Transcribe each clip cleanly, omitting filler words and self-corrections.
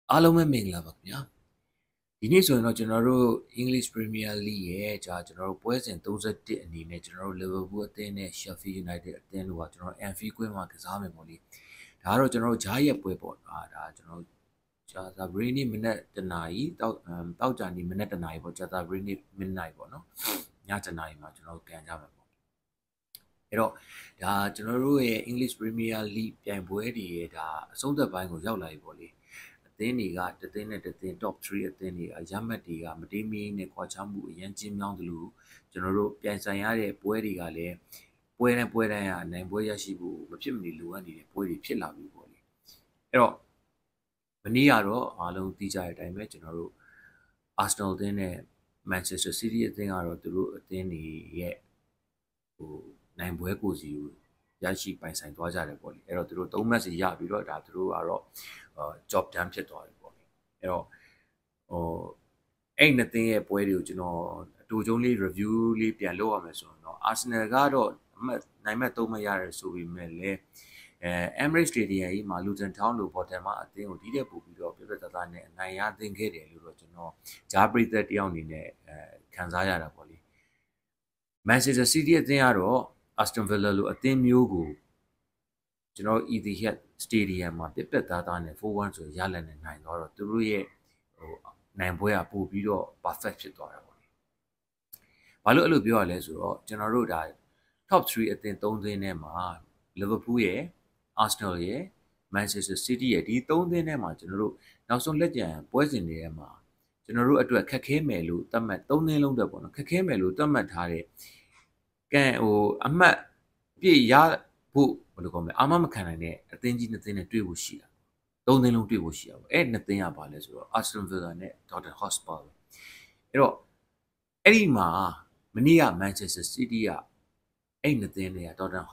အားလုံးပဲမင်္ဂလာပါခင်ဗျာဒီနေ့ဆိုရင်တော့ကျွန်တော်တို့ English Premier League ရဲ့ကျွန်တော်တို့ပွဲစဉ်31အနေနဲ့ကျွန်တော်တို့ Liverpool အသင်းနဲ့ Sheffield United အသင်းတို့ကကျွန်တော်တို့ Anfield ကွင်းမှာကစားမယ်ပေါ့လေဒါကတော့ကျွန်တော်တို့ဂျားရက်ပွဲပေါ့ဒါကျွန်တော်ဂျာသာဘရီနီမိနစ်တနာရီတောက်ကြနေမိနစ်တနာရီပေါ့ဂျာသာဘရီနီမိနစ်နိုင်ပေါ့နော်ညတနာရီမှာကျွန်တော်တို့ကန်ကြမှာပေါ့အဲ့တော့ဒါကျွန်တော်တို့ရဲ့ English Premier League ပြိုင်ပွဲတွေရဲ့ဒါအဆုံးသက်ပိုင်းကိုရောက်လာပြီပေါ့လေအသင်းတွေကတသင်းနဲ့တသင်း top 3အသင်းတွေကရမှတ်တွေကမတိမီနဲ့ကွာခြားမှုအရင်ကျင်းမြောင်းသလိုကျွန်တော်တို့ပြိုင်ဆိုင်ရတဲ့ပွဲတွေကလည်းပွဲတိုင်းကနိုင်ပွဲရရှိဖို့မဖြစ်မနေလိုအပ်နေတဲ့ပွဲတွေဖြစ်လာပြီပေါ့လေအဲ့တော့မနေ့ကတော့အားလုံးသိကြတဲ့အတိုင်းပဲကျွန်တော်တို့ Arsenal အသင်းနဲ့ Manchester City အသင်းကတော့သူတို့အသင်းတွေရဲ့ဟိုနိုင်ပွဲကိုစီကိုရရှိပိုင်ဆိုင်သွားကြတယ်ပေါ့လေအဲ့တော့သူတို့3 match ရပြီးတော့ဒါသူတို့ကတော့job done ဖြစ်သွားပြီပေါ့လေအဲ့တော့အဲ့နှစ်သင်းရဲ့ပွဲတွေကိုကျွန်တော်အတူချုံးလေး review လေးပြန်လုပ်ရမယ်ဆိုတော့ Arsenal ကတော့နိုင်မဲ့3 match ရတယ်ဆိုပေမဲ့လည်းEmirates Stadium ကြီးမှာ Luton Town လို့ bottom မှာအသင်းကိုဒီတဲ့ပို့ပြီးတော့ပြပြတသားနဲ့အနိုင်ရသိမ်းခဲ့တယ်လို့တော့ကျွန်တော်ဂျားပရိသတ်တယောက်အနေနဲ့ခံစားရတာပေါ့လေ Manchester City အသင်းကတော့ Aston Villa လို့အသင်းမျိုးကိုကျွန်တော် Etihad Stadium မှာပြပြသားနဲ့ 4-1 ဆိုရလနဲ့နိုင်တော့သူတို့ရဲ့နိုင်ပွဲကပို့ပြီးတော့ perfect ဖြစ်သွားတာပေါ့လေ။ဘာလို့အဲ့လိုပြောရလဲဆိုတော့ကျွန်တော်တို့ဒါ top 3အသင်း3သင်းထဲမှာ Liverpool ရဲ့ Arsenal ရဲ့ Manchester City ရဲ့ဒီ3သင်းထဲမှာကျွန်တော်တို့နောက်ဆုံးလက်ကျန်ပွဲစဉ်တွေထဲမှာကျွန်တော်တို့အတွက်ခက်ခဲမယ်လို့သတ်မှတ်3သင်းလုံးအတွက်ပေါ့နော်ခက်ခဲမယ်လို့သတ်မှတ်ထားတဲ့အမှတ်ပြည့်ရဖို့ဘယ်လိုကောမလဲအာမမခံနိုင်တဲ့အသင်းကြီး2သင်းနဲ့တွေ့ဖို့ရှိတာ3သင်းလုံးတွေ့ဖို့ရှိတာပေါ့အဲ့2သင်းကပါလဲဆိုတော့ Aston Villa နဲ့ Tottenham Hotspur အဲ့တော့အဲ့ဒီမှာမနေ့က Manchester City ကအဲ့2သင်းတွေက Tottenham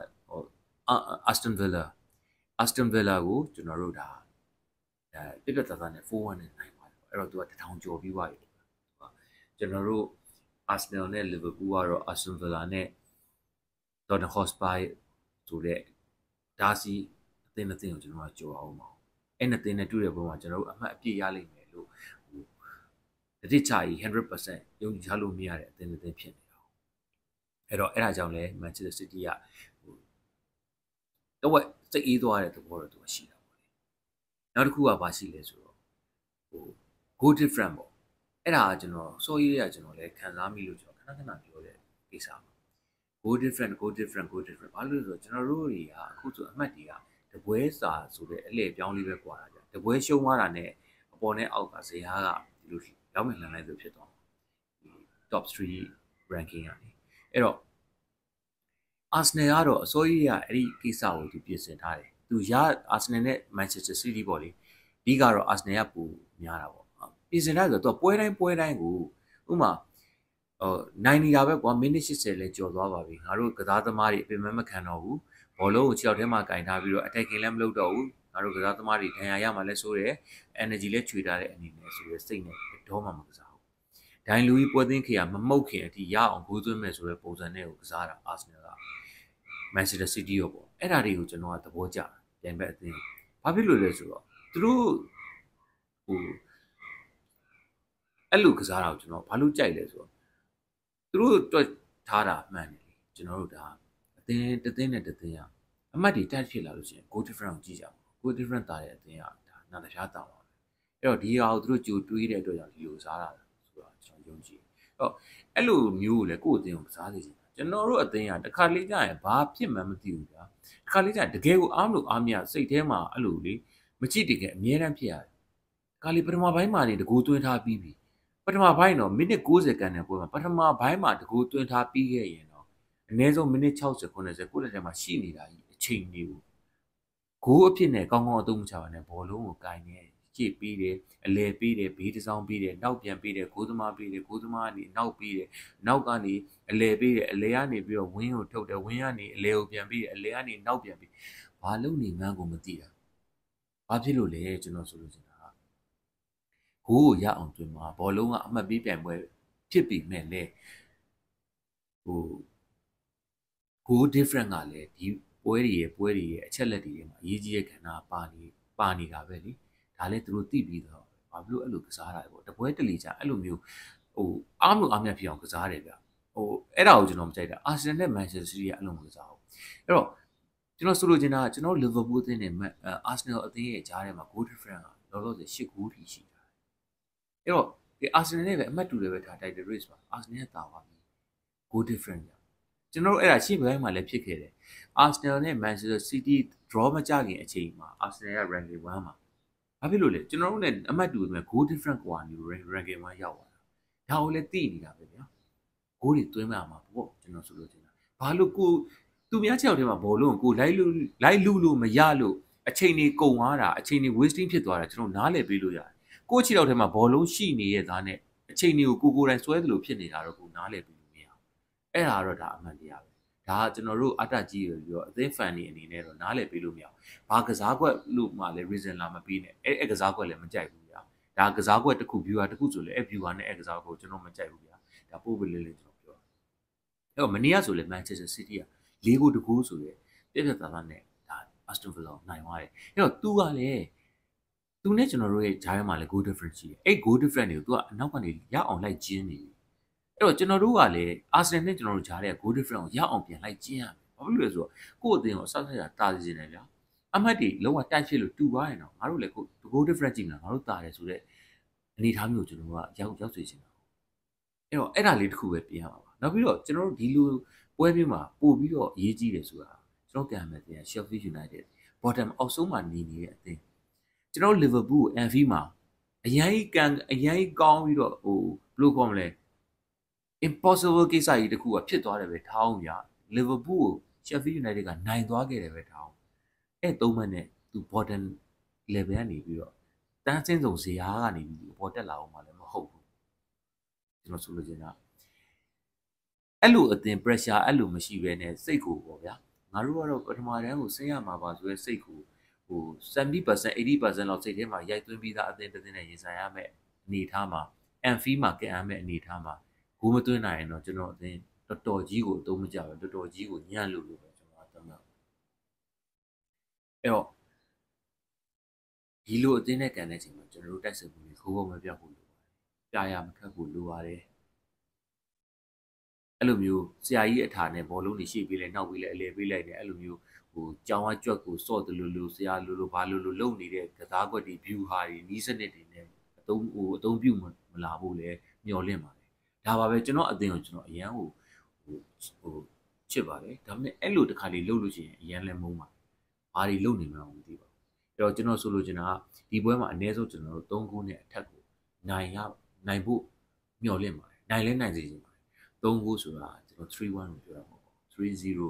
Aston Villa ကိုကျွန်တော်တို့ဒါပြပြသားသားနဲ့4-1နဲ့နိုင်ပါတယ်အဲ့တော့သူက1000ကျော်ပြီးသွားပြီကျွန်တော်တို့ Arsenal နဲ့ Liverpool ကတော့ Aston Villa နဲ့ Tottenham Hotspur ဆိုတဲ့ဒါစီအသင်းကိုကျွန်တော်ကကြော်အောင်ပါအဲ့နှစ်သင်းနဲ့တွေ့တဲ့ပုံမှာကျွန်တော်တို့အမှတ်အပြည့်ရလိမ့်မယ်လို့တတိချာကြီး 100% ယုံကြည်ထားလို့မရတဲ့အသင်းဖြစ်နေတာအဲ့တော့အဲ့ဒါကြောင့်လဲ Manchester City ကတော့စိတ်အေးသွားတဲ့သဘောတော့သူရှိတာပေါ့လေနောက်တစ်ခုကဘာရှိလဲဆိုတော့goal different ပေါ့အဲ့ဒါကကျွန်တော်စောရေးရကျွန်တော်လည်းခံစားမိလို့ကျွန်တော်ခဏပြောတဲ့ကိစ္စပါ goal different ဘာလို့လဲဆိုတော့ကျွန်တော်တို့တွေကအခုဆိုအမှတ်တွေကတပွဲစာဆိုတဲ့အလှည့်ပြောင်းလေးပဲကွာတာကြတပွဲရှုံးသွားတာနဲ့အပေါ်နဲ့အောက်ကဇယားကဒီလိုရောက်မှလန်လိုက်ဆိုဖြစ်သွား top 3 ranking ကနေအဲ့တော့ Arsenal ကတော့အစိုးရကအဲ့ဒီကိစ္စကိုသူပြင်ဆင်ထားတယ်သူရ Arsenal နဲ့ Manchester City ပေါ့လေဒီကတော့ Arsenal ကပိုများတာပေါ့ပြင်ဆင်ထားဆိုတော့သူပွဲတိုင်းကိုဥမာနိုင်နေတာပဲကွာမိနစ်80လဲကျော်သွားပါပြီငါတို့ကစားသမားတွေအပင်မခံတော့ဘူးဘောလုံးကို6ယောက်ထဲမှာကင်ထားပြီးတော့ attacking လည်းမလုပ်တော့ဘူးငါတို့ကစားသမားတွေဒဏ်ရာရမှလည်းဆိုတယ် energy လည်းချွေထားတဲ့အနေနဲ့ဆိုရယ်စိတ်နဲ့တော့မှမကစားဘူးဒိုင်လူကြီးပွဲသိမ်းခေကမမှုတ်ခင်အထိရအောင်ဂိုးသွင်းမယ်ဆိုတဲ့ပုံစံနဲ့ကိုကစားတာ Arsenal က Manchester City ရောပေါ့အဲ့ဒါတွေကိုကျွန်တော်ကသဘောကျပြန်ဘက်အသင်းဘာဖြစ်လို့လဲဆိုတော့သူတို့အဲ့လိုကစားတာကိုကျွန်တော်ဘာလို့ကြိုက်လဲဆိုတော့သူတို့တွက်ထားတာမှန်တယ်လေကျွန်တော်တို့ဒါအသင်းတစ်သင်းနဲ့တစ်သင်းကအမှတ်တွေတက်ဖြစ်လာလို့ရှိရင် goal difference ကိုကြည့်ကြပါ goal difference တာတဲ့အသင်းကဒါနာတခြားတောင်းပါပဲအဲ့တော့ဒီဟာကိုသူတို့ကြိုတွေးတဲ့အတွက်ကြောင့်ဒီလိုစားတာဆိုတာကျွန်တော်ယုံကြည်အဲ့လိုမျိုးကိုလည်းကိုယ့်အသင်းကိုကစားစေချင်တာကျွန်တော်တို့အသင်းကတစ်ခါလေးကြာရင်ဘာဖြစ်မှန်းမသိဘူးဗျာတစ်ခါလေးကြာတကယ်ကိုအားမလို့အားမရစိတ်ထဲမှာအဲ့လိုလေမကြည့်တကယ်အမြဲတမ်းဖြစ်ရတယ်ခါလေးပထမပိုင်းမှာနေတကူသွင်းထားပြီးပြီပထမပိုင်းတော့မိနစ်60ကန်တဲ့ပွဲမှာပထမပိုင်းမှာတကူသွင်းထားပြီးခဲ့ရင်တော့အနည်းဆုံးမိနစ်60 90ကိုယ့်လက်ထဲမှာရှိနေတာကြီးအချိန်မျိုးဂိုးအဖြစ်နဲ့ကောင်းကောင်းအသုံးမချပါနဲ့ဘောလုံးကိုကင်နေကြည့်ပြီးတယ်အလဲပြီးတယ်ဘေးတစ်စောင်းပြီးတယ်နောက်ပြန်ပြီးတယ်ဂိုးသမားပြီးတယ်ဂိုးသမားကနေနောက်ပြီးတယ်နောက်ကနေအလဲပြီးတယ်အလဲကနေပြီးတော့ဝင်းကိုထုတ်တယ်ဝင်းကနေအလဲကိုပြန်ပြီးတယ်အလဲကနေနောက်ပြန်ပြီးဘာလို့နေမှန်းကိုမသိတာဘာဖြစ်လို့လဲကျွန်တော်ဆိုလို့ရှင်ဂိုးကိုရအောင်တွင်မှာဘောလုံးကအမှတ်ပေးပြိုင်ပွဲဖြစ်ပြီးမဲ့လေဂိုး different ကလည်းဒီပွဲတွေရဲ့အချက်လက်တွေမှာအရေးကြီးတဲ့ကဏ္ဍပါနေတာပဲလေဒါဒါလည်းသူတို့သိပြီးတော့ဘာဖြစ်လို့အဲ့လိုကစားတာလဲပေါ့တပွဲတလီကြအဲ့လိုမျိုးဟိုအားမလို့အားမြတ်ဖြစ်အောင်ကစားတယ်ဗျအဲ့ဒါကိုကျွန်တော်မကြိုက်တာအာဆင်နယ်နဲ့မန်ချက်စတာစီးတီးကအဲ့လိုမကစားဘူးအဲ့တော့ကျွန်တော်ဆိုလိုချင်တာကျွန်တော်လီဗာပူးအသင်းနဲ့အာဆင်နယ်အသင်းရဲ့ကြားထဲမှာ goal difference ကလောလောဆယ်8 goal ထိရှိတာအဲ့တော့ဒီအာဆင်နယ်နဲ့ပဲအမှတ်တူတယ်ပဲထားတိုက်တယ် race ပါအာဆင်နယ်ကတာသွားပြီ goal difference ကျွန်တော်တို့အဲ့ဒါရှေ့ပိုင်းမှာလည်းဖြစ်ခဲ့တယ်အာဆင်နယ်နဲ့မန်ချက်စတာစီးတီး draw မကြခင်အချိန်မှာအာဆင်နယ်က ranking 1မှာဘာဖြစ်လို့လဲကျွန်တော်တို့နဲ့အမှတ်တူတယ် goal difference ကွာနေ ranking 1ရောက်သွားတာဒါကိုလည်းသိနေတာပဲဗျာ goal တွေသွင်းမှာပေါ့ကျွန်တော်ဆိုလို့ချင်တာဘာလို့ကိုသူများ6ယောက်ထဲမှာဘောလုံးကိုလိုက်လူလို့မရလို့အချိန်တွေကုန်သွားတာအချိန်တွေ wasting ဖြစ်သွားတာကျွန်တော်နားလည်ပေးလို့ရတယ်ကို6ယောက်ထဲမှာဘောလုံးရှိနေရဲ့သားနဲ့အချိန်တွေကိုကိုယ်တိုင်ဆွဲသလိုဖြစ်နေတာတော့ကိုနားလည်ပေးလို့မရဘူးအဲ့ဒါတော့ဒါအမှန်တရားပဲဒါကကျွန်တော်တို့အတ္တကြီးရပြီးတော့အသင်း fan တွေအနေနဲ့တော့နားလည်ပေးလို့မရဘူးဘာကစားကွက်လို့မှလည်း reason လာမပေးနဲ့အဲ့ကစားကွက်လည်းမကြိုက်ဘူးဗျာဒါကစားကွက်တစ်ခု viewer တစ်ခုဆိုလည်းအဲ့ viewer နဲ့အဲ့ကစားကွက်ကိုကျွန်တော်မကြိုက်ဘူးဗျာဒါပို့ပေးလေးကျွန်တော်ပြောအဲ့တော့မနေ့ကဆိုလည်း Manchester City က၄ ဂိုးတကူဆိုရဲပြည့်ပြည့်သားသားနဲ့ဒါ Aston Villa နိုင်သွားတယ်အဲ့တော့သူကလည်းသူနဲ့ကျွန်တော်တို့ရဲ့ဂျားထဲမှာလည်း goal difference ရှိတယ်အဲ့ goal difference တွေကိုသူကအနောက်ကနေရအောင်လိုက်ကျင်းနေပြီအဲ့တော့ကျွန်တော်တို့ကလည်းအာဆင်နယ်နဲ့ကျွန်တော်တို့ဂျားတဲ့ goal difference ကိုရအောင်ပြန်လိုက်ကျင်းရမယ်ဘာဖြစ်လို့လဲဆိုတော့ကိုယ့်အသင်းကိုအဆောက်အအုံတာစီနေတယ်ဗျာအမှတ်တွေလုံးဝတိုက်ဖြစ်လို့တူသွားရင်တော့ငါတို့လည်းကို goal difference ကြည့်မလားငါတို့တာတယ်ဆိုတော့အနေထားမျိုးကျွန်တော်တို့ကရောက်စေချင်တာအဲ့တော့အဲ့ဒါလေးတစ်ခုပဲပြင်ရမှာပါနောက်ပြီးတော့ကျွန်တော်တို့ဒီလိုပွဲမျိုးမှာပို့ပြီးတော့အရေးကြီးတယ်ဆိုတာကျွန်တော်ကန်မယ်တင် Sheffield United bottom အောက်ဆုံးမှာနေနေတဲ့အသင်းကျွန်တော် Liverpool ကို Anfield မှာအရင်ကောင်းပြီးတော့ဟိုဘယ်လိုခေါ်မလဲ impossible ကိစ္စကြီးတစ်ခုကဖြစ်သွားတယ်ပဲထားအောင်ဗျာ Liverpool ကို Sheffield United ကနိုင်သွားခဲ့တယ်ပဲထားအောင်အဲ့သုံးမှတ်နဲ့သူ bottom level ကနေပြီးတော့တန်းစင်းစုံဇေယျကနေပြီးပေါ်တက်လာအောင်မှလည်းမဟုတ်ဘူးကျွန်တော်ဆိုလိုချင်တာအဲ့လိုအသင် pressure အဲ့လိုမရှိဘဲနဲ့စိတ်ကိုပေါ့ဗျာငါတို့ကတော့ပထမတန်းကိုဆင်းရမှာပါဆိုရဲစိတ်ကိုဟို 70% 80% လောက်စိတ်ထဲမှာရိုက်သွင်းပြီးသားအသင်တစ်သင်နဲ့ရင်ဆိုင်ရမယ်အနေထားမှာ Anfield မှာကံရမယ်အနေထားမှာဂိုးမသွင်းနိုင်ရင်တော့ကျွန်တော်အသင်တော်တော်ကြီးကိုအသုံးမကျပဲတော်တော်ကြီးကိုညံ့လို့ပဲကျွန်တော်သတ်မှတ်အဲ့တော့ဒီလိုအသင်းနဲ့ကန်တဲ့ချိန်မှာကျွန်တော်တို့တိုက်စစ်မှုတွေခိုးဖို့မပြောက်ဘူးလို့ပြရမခက်ဘူးလိုပါတယ်အဲ့လိုမျိုးဆရာကြီးအထာနဲ့ဘောလုံးတွေရှေ့ပေးလိုက်နောက်ပေးလိုက်အလဲပေးလိုက်တယ်အဲ့လိုမျိုးဟိုကြောင်ကကြွက်ကိုစော့တယ်လို့ဆရာလို့ဘာလို့လုံနေတဲ့ကစားကွက်တွေ view ဟာတွေနီးစနစ်တွေနဲ့အသုံးပြုမလာဘူးလေမျောလင့်ပါတယ်ဒါပါပဲကျွန်တော်အသင်းကိုကျွန်တော်အရန်ဟိုချစ်ပါတယ်ဒါပေမဲ့အဲ့လိုတစ်ခါလေးလှုပ်လို့ရှိရင်အရန်လဲမုန်းပါဘာတွေလုပ်နေမှန်းမသိပါဘူးအဲ့တော့ကျွန်တော်ဆိုလိုချင်တာကဒီပွဲမှာအနည်းဆုံးကျွန်တော်တို့3ဂိုးနဲ့အထက်ကိုနိုင်ဖို့မျှော်လင့်ပါတယ်နိုင်လဲနိုင်စေချင်ပါတယ်3ဂိုးဆိုတာကျွန်တော်3-1ကိုပြောတာပေါ့3-0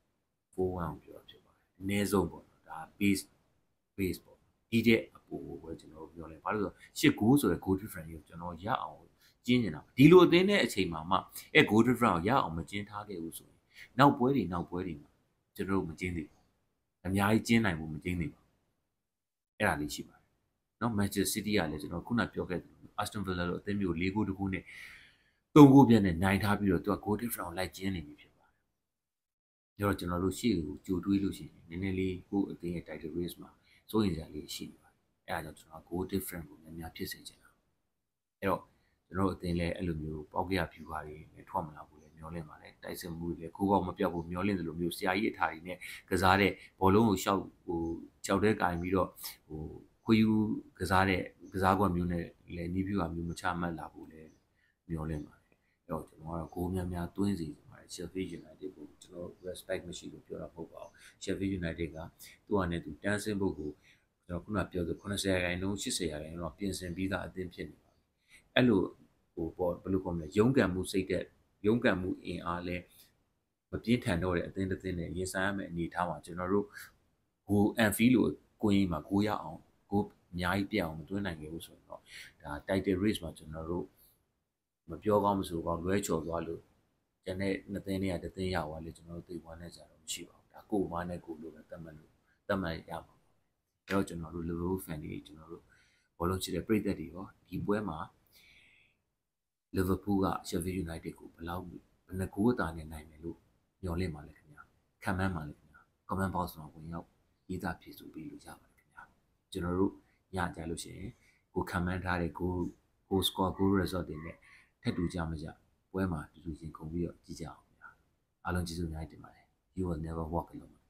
4-1ကိုပြောတာဖြစ်ပါတယ်အနည်းဆုံးပေါ့နော်ဒါ base ပေါ့ဒီတဲ့အပေါ်ကိုပဲကျွန်တော်ပြောလဲဘာလို့လဲဆိုတော့8 goal ဆိုတဲ့ goal difference ကိုကျွန်တော်ရအောင်ကျင်းနေတာဒီလိုအသင်းတဲ့အချိန်မှာမှအဲ goal difference ကိုရအောင်မကျင်းထားခဲ့ဘူးဆိုရင်နောက်ပွဲတွေမှာကျွန်တော်တို့မကျင်းသေးဘူးအများကြီးကျင်းနိုင်ဖို့မကျင်းသေးဘူးအဲ့ဒါလေးရှိပါတယ်เนาะ Manchester City ကလည်းကျွန်တော်ခုနပြောခဲ့သလို Aston Villa တို့အသင်းမျိုး4 goal တကူနဲ့3 goal ပြည့်နဲ့နိုင်ထားပြီးတော့သူက goal difference ကိုလိုက်ကျင်းနေပြီဖြစ်ပါတယ်။ဒါတော့ကျွန်တော်တို့ရှေ့ကိုကြိုတွေးလို့ရှိရင်နည်းနည်းလေးကိုအသင်းရဲ့ title race မှာစိုးရိမ်စရာလေးရှိနေပါတယ်။အဲဒါကြောင့်ကျွန်တော် goal difference ကိုများဖြစ်စေချင်တာ။အဲ့တော့ကျွန်တော်တို့အသင်းလည်းအဲ့လိုမျိုးပေါက်ကြရဖြူပါတွေနဲ့ထွက်မလာဘူးလေမျောလင့်ပါလေတိုက်စစ်မှုတွေလည်းကိုပေါ့မပြောက်ဘူးမျောလင့်တယ်လို့မျိုးဆရာကြီးအထာတွေနဲ့ကစားတဲ့ဘောလုံးကိုရှောက်ကြောက်တဲ့ကင်ပြီးတော့ခွေးယူကစားတဲ့ကစားကွက်မျိုးနဲ့လည်းနီးပြူဟာမျိုးမချမှတ်လာဘူးလေမျောလင့်ပါတယ်အဲ့တော့ကျွန်တော်ကတော့ဂိုးများသွင်းစီပါတယ် Sheffield United ကိုကျွန်တော် respect မရှိလို့ပြောတာမဟုတ်ပါဘူး Sheffield United ကသူ့အနေနဲ့သူတန်းဆင်းဖို့ကိုကျွန်တော်ခုနပြောသလို90% 80% တော့ပြင်ဆင်ပြီးသားအသင်းဖြစ်နေပါပြီအဲ့လိုဟိုပေါ့ဘယ်လိုခေါ်မလဲရုန်းကန်မှုစိတ်တဲ့ရုန်းကန်မှုအင်အားလဲမပြင်းထန်တော့တဲ့အသင်းတစ်သင်းနဲ့ရင်ဆိုင်ရမယ့်အနေအထားမှာကျွန်တော်တို့ဟို Anfield လို့ကိုင်းမှာကိုရအောင်ကိုအများကြီးပြအောင်မသွင်းနိုင်ခဲ့ဘူးဆိုတော့ဒါ title race မှာကျွန်တော်တို့မပြောကောင်းမဆိုကောင်းလွဲချော်သွားလို့ကျန်တဲ့နှစ်သင်းတွေကတစ်သင်းရောက်သွားလေကျွန်တော်တို့သိသွားနေကြတော့မရှိပါဘူးဒါကိုမနဲ့ကိုလို့ပဲသတ်မှတ်ရမှာအဲ့တော့ကျွန်တော်တို့ Liverpool fan တွေကျွန်တော်တို့ဘောလုံးချစ်တဲ့ပရိသတ်တွေရောဒီပွဲမှာ Liverpool က Sheffield United ကိုဘယ်နှဂိုးအသာနဲ့နိုင်မယ်လို့ညွှန်လင့်ပါလဲခင်ဗျာခံမှန်းပါလဲခင်ဗျာ comment box မှာဝင်ရောက်ရေးသားဖြည့်ဆို့ပေးလို့ရပါတယ်ခင်ဗျာကျွန်တော်တို့ညညကြလို့ရှိရင်ကိုခံမှန်းထားတဲ့ကို score ကို result တွေနဲ့ထက်တူကြမကြပွဲမှာတူတူချင်းခုံပြီးတော့ကြည့်ကြအောင်ဗျာအားလုံးကျေးဇူးအများကြီးတင်ပါတယ် you will never walk alone